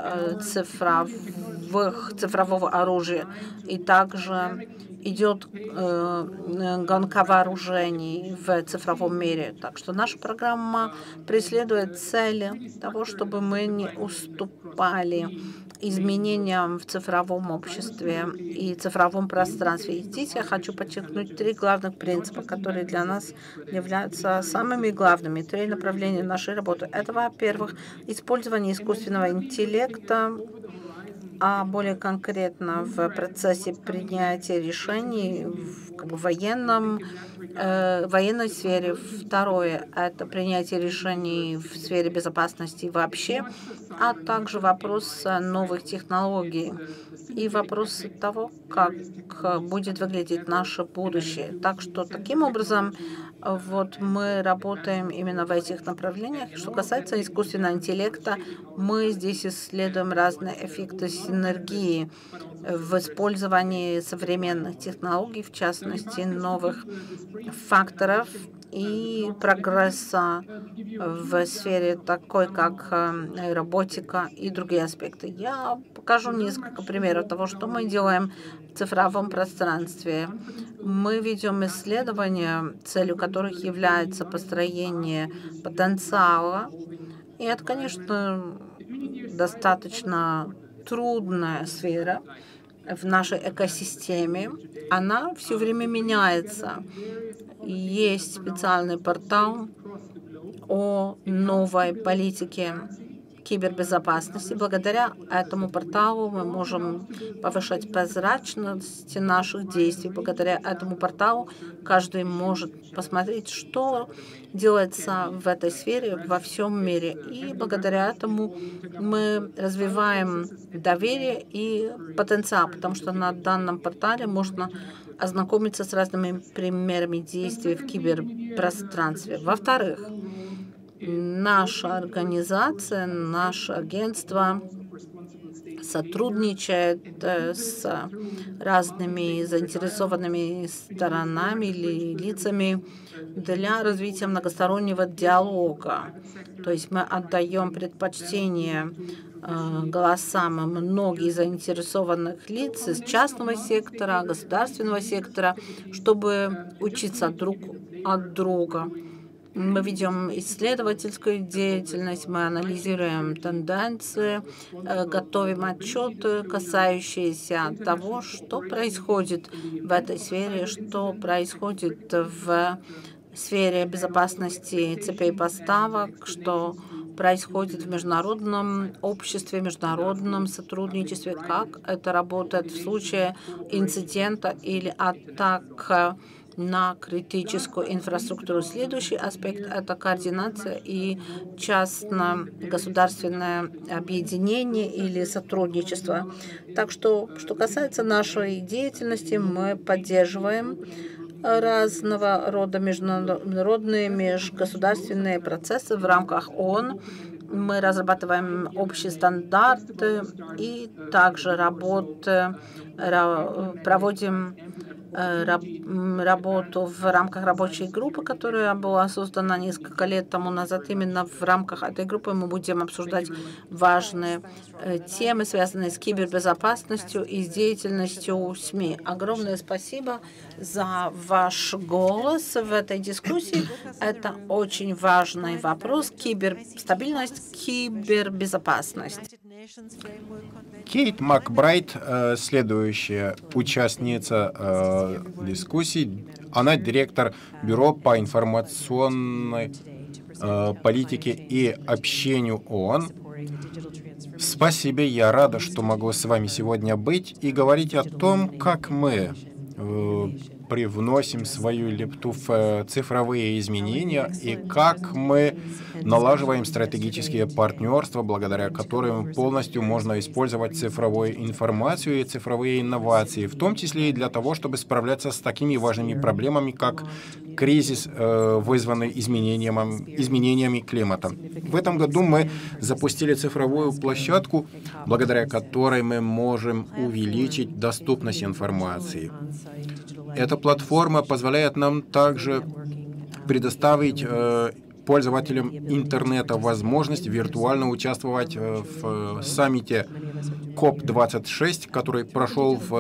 D: цифровых, цифрового оружия. И также идет э, гонка вооружений в цифровом мире. Так что наша программа преследует цели того, чтобы мы не уступали изменениям в цифровом обществе и цифровом пространстве. И здесь я хочу подчеркнуть три главных принципа, которые для нас являются самыми главными. Три направления нашей работы. Это, во-первых, использование искусственного интеллекта, а более конкретно в процессе принятия решений в как бы, военном, э, военной сфере. Второе – это принятие решений в сфере безопасности вообще, а также вопрос новых технологий и вопрос того, как будет выглядеть наше будущее. Так что таким образом вот мы работаем именно в этих направлениях. Что касается искусственного интеллекта, мы здесь исследуем разные эффекты синергии в использовании современных технологий, в частности, новых факторов и прогресса в сфере такой, как роботика и другие аспекты. Я покажу несколько примеров того, что мы делаем в цифровом пространстве. Мы ведем исследования, целью которых является построение потенциала. И это, конечно, достаточно трудная сфера в нашей экосистеме. Она все время меняется. Есть специальный портал о новой политике кибербезопасности. Благодаря этому порталу мы можем повышать прозрачность наших действий. Благодаря этому порталу каждый может посмотреть, что делается в этой сфере во всем мире. И благодаря этому мы развиваем доверие и потенциал, потому что на данном портале можно ознакомиться с разными примерами действий в киберпространстве. Во-вторых, наша организация, наше агентство сотрудничает с разными заинтересованными сторонами или лицами для развития многостороннего диалога. То есть мы отдаем предпочтение голосам многих заинтересованных лиц из частного сектора, государственного сектора, чтобы учиться друг от друга. Мы ведем исследовательскую деятельность, мы анализируем тенденции, готовим отчеты, касающиеся того, что происходит в этой сфере, что происходит в сфере безопасности цепей поставок, что происходит в международном обществе, международном сотрудничестве, как это работает в случае инцидента или атак на критическую инфраструктуру. Следующий аспект – это координация и частно-государственное объединение или сотрудничество. Так что, что касается нашей деятельности, мы поддерживаем разного рода международные, межгосударственные процессы в рамках ООН. Мы разрабатываем общие стандарты и также работы, проводим работу в рамках рабочей группы, которая была создана несколько лет тому назад. Именно в рамках этой группы мы будем обсуждать важные темы, связанные с кибербезопасностью и с деятельностью СМИ. Огромное спасибо за ваш голос в этой дискуссии. Это очень важный вопрос. Киберстабильность, кибербезопасность.
E: Кейт Макбрайт, следующая участница дискуссий. Она директор Бюро по информационной политике и общению ООН. Спасибо, я рада, что могу с вами сегодня быть и говорить о том, как мы привносим свою лепту в цифровые изменения и как мы налаживаем стратегические партнерства, благодаря которым полностью можно использовать цифровую информацию и цифровые инновации, в том числе и для того, чтобы справляться с такими важными проблемами, как кризис, вызванный изменением, изменениями климата. В этом году мы запустили цифровую площадку, благодаря которой мы можем увеличить доступность информации. Эта платформа позволяет нам также предоставить э, пользователям интернета возможность виртуально участвовать э, в саммите коп двадцать шесть, который прошел в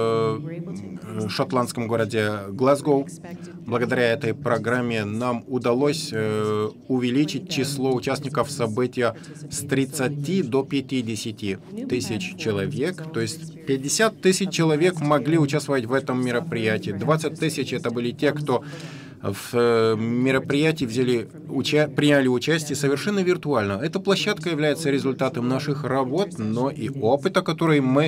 E: э, шотландском городе Глазгоу. Благодаря этой программе нам удалось э, увеличить число участников события с тридцати до пятидесяти тысяч человек. То есть пятьдесят тысяч человек могли участвовать в этом мероприятии. двадцать тысяч — это были те, кто в мероприятии взяли, уча, приняли участие совершенно виртуально. Эта площадка является результатом наших работ, но и опыта, который мы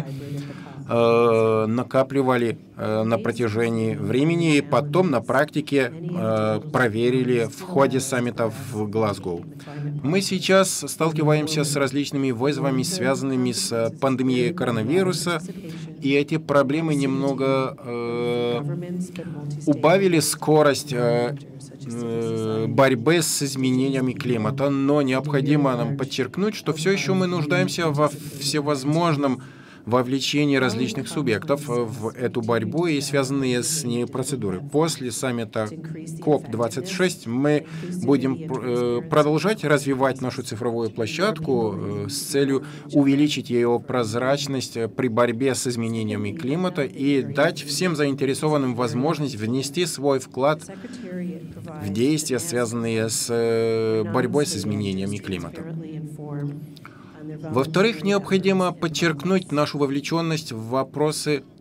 E: э, накапливали э, на протяжении времени и потом на практике э, проверили в ходе саммита в Глазгоу. Мы сейчас сталкиваемся с различными вызовами, связанными с пандемией коронавируса, и эти проблемы немного э, убавили скорость э, э, борьбы с изменениями климата, но необходимо нам подчеркнуть, что все еще мы нуждаемся во всевозможном вовлечении различных субъектов в эту борьбу и связанные с ней процедуры. После саммита коп двадцать шесть мы будем продолжать развивать нашу цифровую площадку с целью увеличить ее прозрачность при борьбе с изменениями климата и дать всем заинтересованным возможность внести свой вклад в действия, связанные с борьбой с изменениями климата. Во-вторых, необходимо подчеркнуть нашу вовлеченность в вопросы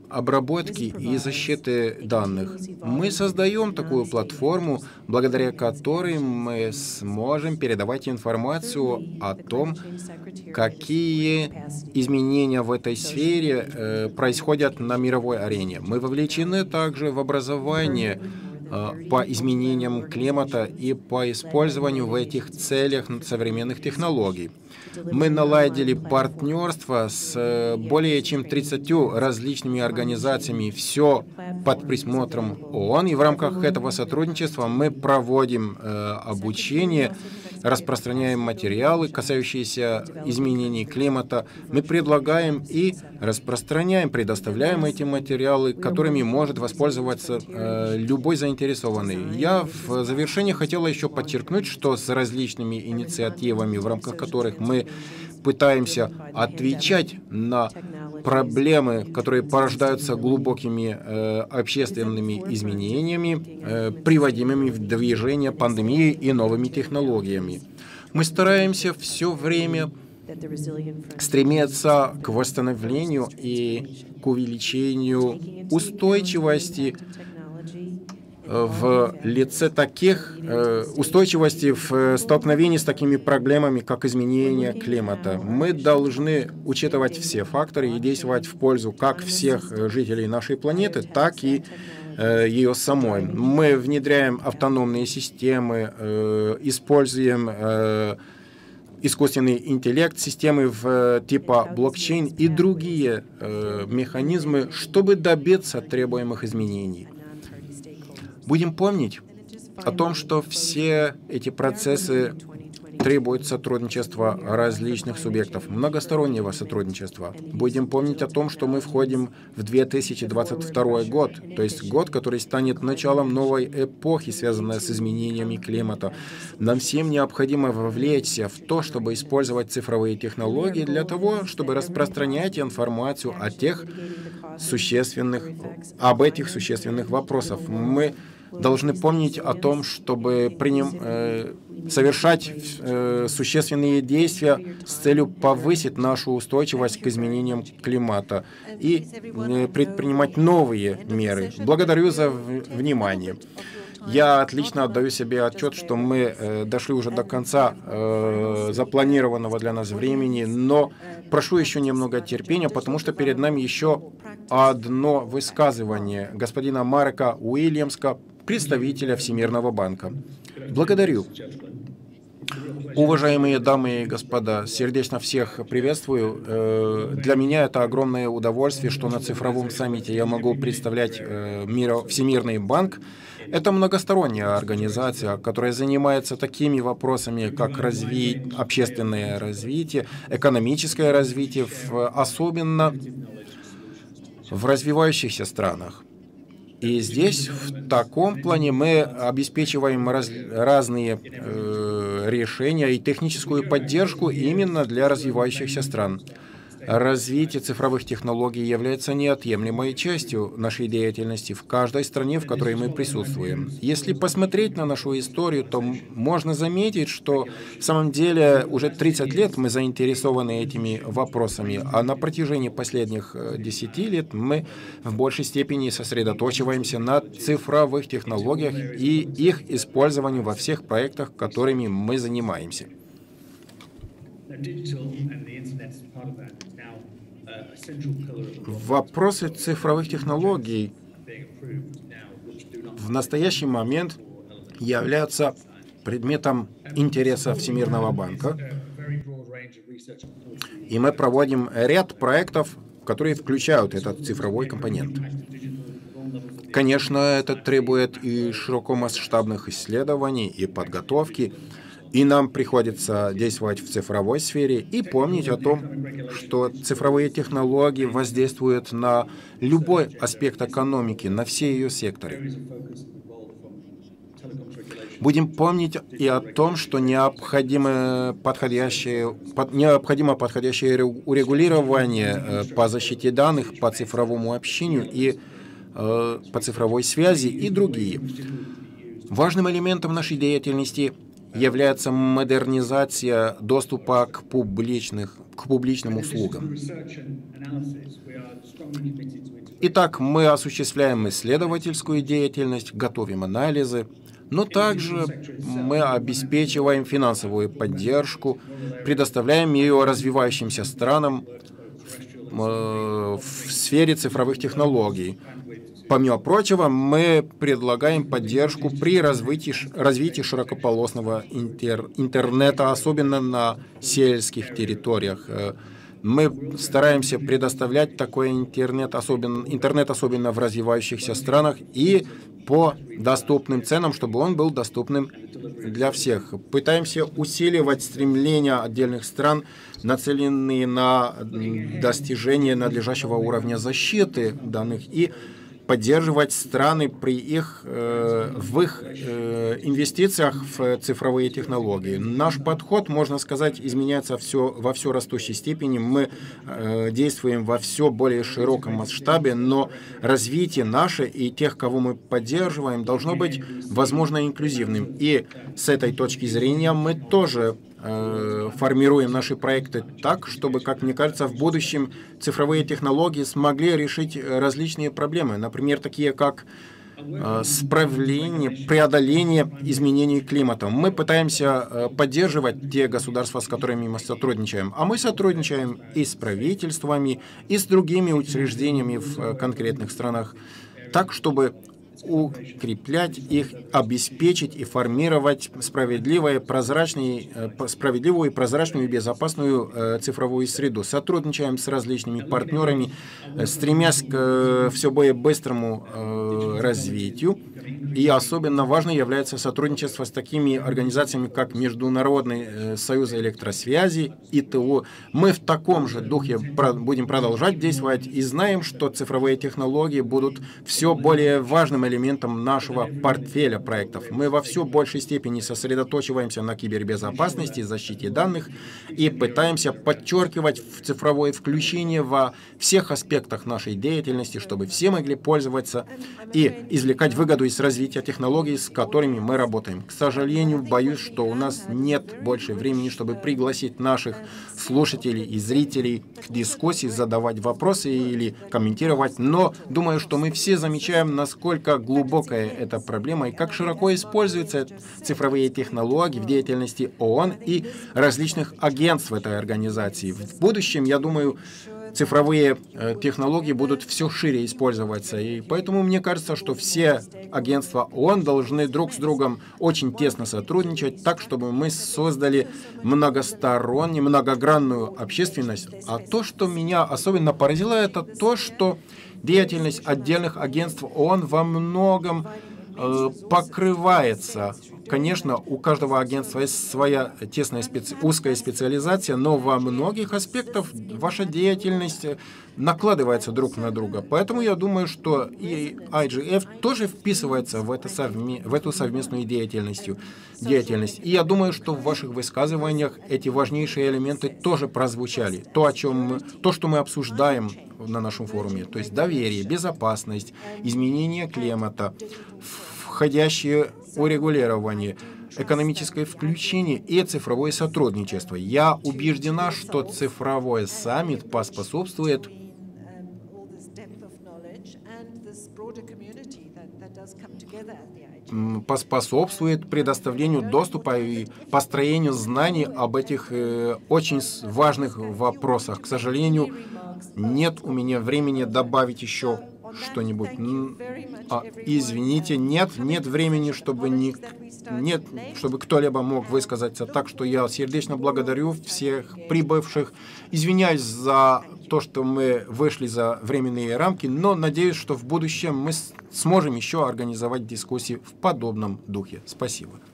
E: обработки и защиты данных. Мы создаем такую платформу, благодаря которой мы сможем передавать информацию о том, какие изменения в этой сфере э, происходят на мировой арене. Мы вовлечены также в образование э, по изменениям климата и по использованию в этих целях современных технологий. Мы наладили партнерство с более чем тридцатью различными организациями, все под присмотром ООН, и в рамках этого сотрудничества мы проводим э, обучение, распространяем материалы, касающиеся изменений климата. Мы предлагаем и распространяем, предоставляем эти материалы, которыми может воспользоваться э, любой заинтересованный. Я в завершение хотела еще подчеркнуть, что с различными инициативами, в рамках которых мы пытаемся отвечать на проблемы, которые порождаются глубокими э, общественными изменениями, э, приводимыми в движение пандемией и новыми технологиями. Мы стараемся все время стремиться к восстановлению и к увеличению устойчивости в лице таких э, устойчивости в столкновении с такими проблемами, как изменение климата. Мы должны учитывать все факторы и действовать в пользу как всех жителей нашей планеты, так и э, ее самой. Мы внедряем автономные системы, э, используем э, искусственный интеллект, системы в, типа блокчейн и другие э, механизмы, чтобы добиться требуемых изменений. Будем помнить о том, что все эти процессы требуют сотрудничества различных субъектов, многостороннего сотрудничества. Будем помнить о том, что мы входим в две тысячи двадцать второй год, то есть год, который станет началом новой эпохи, связанной с изменениями климата. Нам всем необходимо вовлечься в то, чтобы использовать цифровые технологии для того, чтобы распространять информацию о тех существенных, об этих существенных вопросах. Мы должны помнить о том, чтобы приним, э, совершать э, существенные действия с целью повысить нашу устойчивость к изменениям климата и э, предпринимать новые меры. Благодарю за внимание. Я отлично отдаю себе отчет, что мы э, дошли уже до конца э, запланированного для нас времени, но прошу еще немного терпения, потому что перед нами еще одно высказывание господина Марка Уильямска, представителя Всемирного банка. Благодарю. Уважаемые дамы и господа, сердечно всех приветствую. Для меня это огромное удовольствие, что на цифровом саммите я могу представлять Всемирный банк. Это многосторонняя организация, которая занимается такими вопросами, как разви... общественное развитие, экономическое развитие, в... особенно в развивающихся странах. И здесь, в таком плане, мы обеспечиваем раз, разные э, решения и техническую поддержку именно для развивающихся стран. Развитие цифровых технологий является неотъемлемой частью нашей деятельности в каждой стране, в которой мы присутствуем. Если посмотреть на нашу историю, то можно заметить, что в самом деле уже тридцать лет мы заинтересованы этими вопросами, а на протяжении последних десяти лет мы в большей степени сосредоточиваемся на цифровых технологиях и их использовании во всех проектах, которыми мы занимаемся. Вопросы цифровых технологий в настоящий момент являются предметом интереса Всемирного банка, и мы проводим ряд проектов, которые включают этот цифровой компонент. Конечно, это требует и широкомасштабных исследований, и подготовки, и нам приходится действовать в цифровой сфере и помнить о том, что цифровые технологии воздействуют на любой аспект экономики, на все ее секторы. Будем помнить и о том, что необходимо подходящее, необходимо подходящее урегулирование по защите данных, по цифровому общению и э, по цифровой связи и другие. Важным элементом нашей деятельности является модернизация доступа к публичных, к публичным услугам. Итак, мы осуществляем исследовательскую деятельность, готовим анализы, но также мы обеспечиваем финансовую поддержку, предоставляем ее развивающимся странам в, в сфере цифровых технологий. Помимо прочего, мы предлагаем поддержку при развитии, развитии широкополосного интер, интернета, особенно на сельских территориях. Мы стараемся предоставлять такой интернет, особенно, интернет, особенно в развивающихся странах, и по доступным ценам, чтобы он был доступным для всех. Пытаемся усиливать стремления отдельных стран, нацеленные на достижение надлежащего уровня защиты данных, и поддерживать страны при их, э, в их э, инвестициях в цифровые технологии. Наш подход, можно сказать, изменяется все, во все растущей степени. Мы э, действуем во все более широком масштабе, но развитие наше и тех, кого мы поддерживаем, должно быть, возможно, инклюзивным. И с этой точки зрения мы тоже формируем наши проекты так, чтобы, как мне кажется, в будущем цифровые технологии смогли решить различные проблемы, например, такие как справление, преодоление изменений климата. Мы пытаемся поддерживать те государства, с которыми мы сотрудничаем, а мы сотрудничаем и с правительствами, и с другими учреждениями в конкретных странах, так, чтобы укреплять их, обеспечить и формировать справедливую, справедливую, прозрачную и безопасную э, цифровую среду. Сотрудничаем с различными партнерами, э, стремясь к э, все более быстрому э, развитию. И особенно важно является сотрудничество с такими организациями, как Международный э, союз электросвязи, и т о. Мы в таком же духе про будем продолжать действовать и знаем, что цифровые технологии будут все более важным элементом нашего портфеля проектов. Мы во все большей степени сосредоточиваемся на кибербезопасности, защите данных и пытаемся подчеркивать цифровое включение во всех аспектах нашей деятельности, чтобы все могли пользоваться и извлекать выгоду из развития технологий, с которыми мы работаем. К сожалению, боюсь, что у нас нет больше времени, чтобы пригласить наших слушателей и зрителей к дискуссии, задавать вопросы или комментировать, но думаю, что мы все замечаем, насколько глубокая эта проблема и как широко используются цифровые технологии в деятельности ООН и различных агентств этой организации. В будущем, я думаю, цифровые э, технологии будут все шире использоваться. И поэтому мне кажется, что все агентства ООН должны друг с другом очень тесно сотрудничать, так, чтобы мы создали многостороннюю, многогранную общественность. А то, что меня особенно поразило, это то, что деятельность отдельных агентств ООН во многом э, покрывается. Конечно, у каждого агентства есть своя тесная специ... узкая специализация, но во многих аспектах ваша деятельность накладывается друг на друга. Поэтому я думаю, что и ай джи эф тоже вписывается в, это совме... в эту совместную деятельность. деятельность. И я думаю, что в ваших высказываниях эти важнейшие элементы тоже прозвучали. То, о чем мы... то, что мы обсуждаем на нашем форуме, то есть доверие, безопасность, изменение климата, входящие урегулирование, экономическое включение и цифровое сотрудничество. Я убеждена, что цифровой саммит поспособствует поспособствует предоставлению доступа и построению знаний об этих э, очень важных вопросах. К сожалению, нет у меня времени добавить еще что-нибудь. А, извините, нет, нет времени, чтобы не, нет, чтобы кто-либо мог высказаться. Так что я сердечно благодарю всех прибывших. Извиняюсь за то, что мы вышли за временные рамки, но надеюсь, что в будущем мы сможем еще организовать дискуссии в подобном духе. Спасибо.